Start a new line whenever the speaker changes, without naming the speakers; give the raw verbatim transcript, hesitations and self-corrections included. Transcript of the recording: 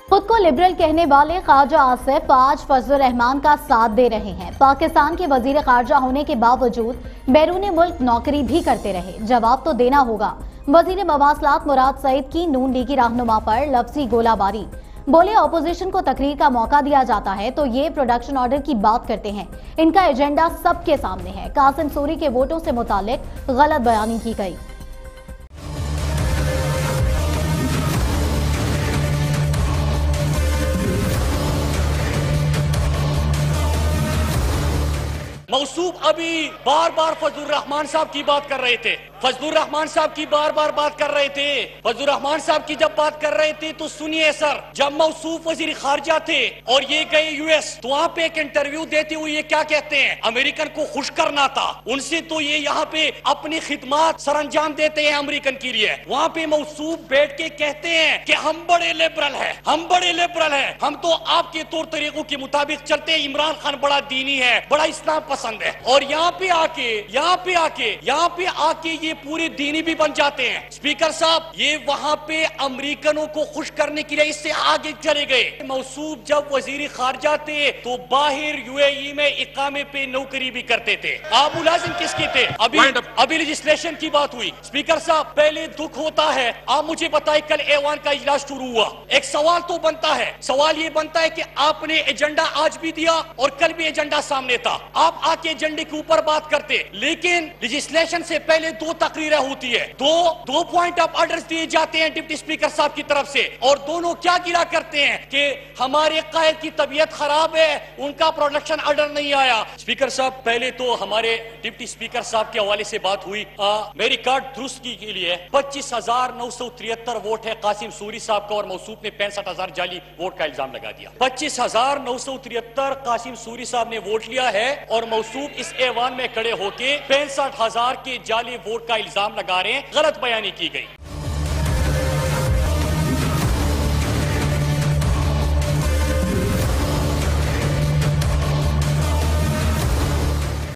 खुद को लिबरल कहने वाले ख्वाजा आसिफ आज फजलुर रहमान का साथ दे रहे हैं। पाकिस्तान के वजीर खारजा होने के बावजूद बैरून मुल्क नौकरी भी करते रहे। जवाब तो देना होगा। वजीर मवासलात मुराद सईद की नून लीगी रहनुमा पर लफ्जी गोलाबारी। बोले ऑपोजिशन को तकरीर का मौका दिया जाता है तो ये प्रोडक्शन ऑर्डर की बात करते हैं। इनका एजेंडा सबके सामने है। कासिम सूरी के वोटों से मुतालिक गलत बयानी की गई।
मौसूफ अभी बार बार फजलुर रहमान साहब की बात कर रहे थे। फजलुर रहमान साहब की बार बार बात कर रहे थे। फजलुर रहमान साहब की जब बात कर रहे थे तो सुनिए सर, जब मौसूफ वजीर खारजा थे और ये गए यूएस तो वहाँ पे एक इंटरव्यू देते हुए ये क्या कहते हैं, अमेरिकन को खुश करना था उनसे, तो ये यहाँ पे अपनी खिदमत सरअंजाम देते हैं अमेरिकन के लिए। वहाँ पे मौसूफ बैठ के कहते हैं कि हम बड़े लिबरल है, हम बड़े लिबरल है, हम तो आपके तौर तरीकों के मुताबिक चलते हैं। इमरान खान बड़ा दीनी है, बड़ा इस्लाम पसंद है, और यहाँ पे आके यहाँ पे आके यहाँ पे आके ये पूरे दीनी भी बन जाते हैं। स्पीकर साहब, ये वहाँ पे अमेरिकनों को खुश करने के लिए इससे आगे चले गए। मौसूफ जब वजीर खारजा थे तो बाहर यूएई में इकामे पे नौकरी भी करते थे। आप मुलाजिम किसके थे? अभी अभी लेजिस्लेशन की बात हुई। स्पीकर साहब, पहले दुख होता है। आप मुझे बताए, कल ऐवान का इजलास शुरू हुआ, एक सवाल तो बनता है, सवाल ये बनता है कि आपने एजेंडा आज भी दिया और कल भी एजेंडा सामने था, आप आके एजेंडे के ऊपर बात करते, लेकिन लेजिस्लेशन से पहले दो तकरीरें होती है, दो दो पॉइंट ऑफ ऑर्डर्स दिए जाते हैं डिप्टी स्पीकर साहब की तरफ से, और दोनों क्या गिरा करते हैं कि हमारे कायद की तबीयत खराब है, उनका प्रोडक्शन ऑर्डर नहीं आया। स्पीकर साहब, पहले तो हमारे डिप्टी स्पीकर साहब के हवाले से बात हुई। आ, मेरी रिकॉर्ड दुरुस्ती के लिए पच्चीस हजार नौ सौ तिहत्तर वोट है कासिम सूरी साहब का, और मौसूफ ने पैंसठ हजार जाली वोट का इल्जाम लगा दिया। पच्चीस हजार नौ सौ तिहत्तर कासिम सूरी साहब ने वोट लिया है और मौसूफ इस ऐवान में खड़े होके पैंसठ हजार के जाली वोट का इल्जाम लगा रहे हैं। गलत बयानी की गई।